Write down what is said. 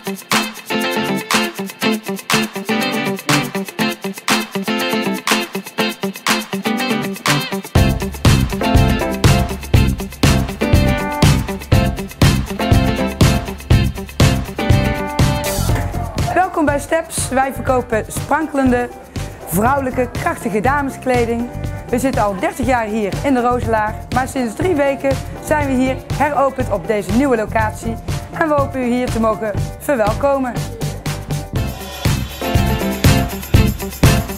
Welkom bij Steps. Wij verkopen sprankelende, vrouwelijke, krachtige dameskleding. We zitten al 30 jaar hier in de Roosenlaar, maar sinds 3 weken zijn we hier heropend op deze nieuwe locatie en we hopen u hier te mogen verwelkomen.